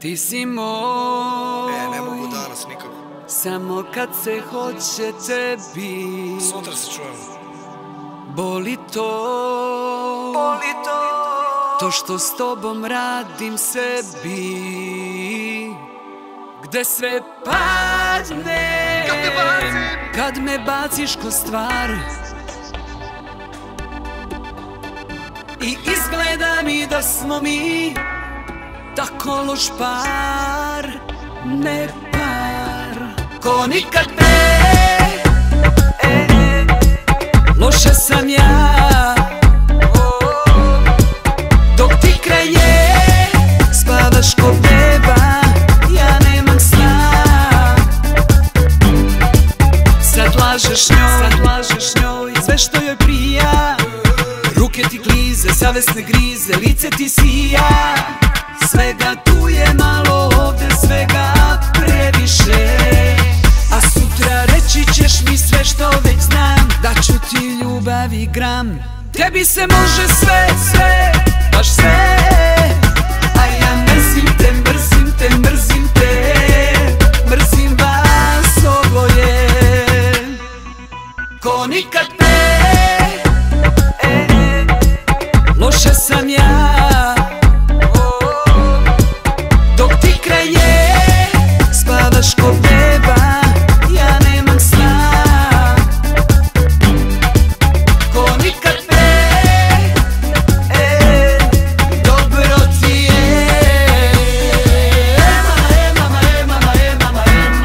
Ti si moj, ne mogu danas nikako. samo kad se hoće tebi. Sutra se čujemo. Boli to, to što s tobom radim sebi. Gde sve padne, kad me baciš ko stvar. I izgleda mi da smo mi tako loš par, ne par. Ko nikad pre, loše sam ja, dok ti kraj nje spavaš ko beba, ja nemam sna. Sad lažeš njoj sve što joj prija. Ruke ti klize, savesne grize, lice ti sija. Svega tu je malo, ovde svega previše. A sutra reći ćeš mi sve što već znam, da ću ti ljubavi gram. Tebi se može sve, sve, baš sve. A ja mrzim te, mrzim te, mrzim te, mrzim vas oboje. Ko nikad pre, loše sam ja, dok ti kraj nje spavaš ko beba, ja nemam sna. Ko nikad pre, dobro ti je. Mama, mama, mama,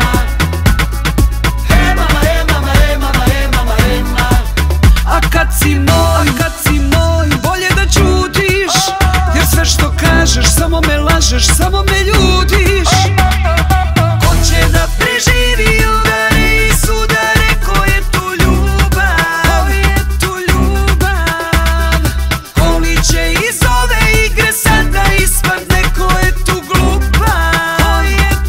mama. A kad si moj, bolje da ćutiš, jer sve što kažeš samo me lažeš, samo me ljutiš. Ko će da preživi udare i sudare, ko je tu ljubav, ko li će iz ove igre sada ispadne, ko je tu glupav,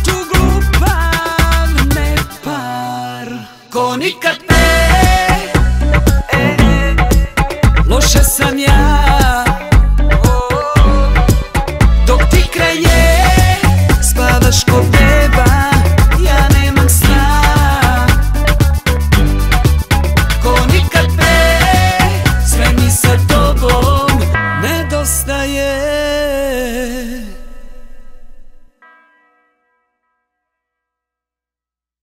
ne par. Ko nikad pre, loše sam ja,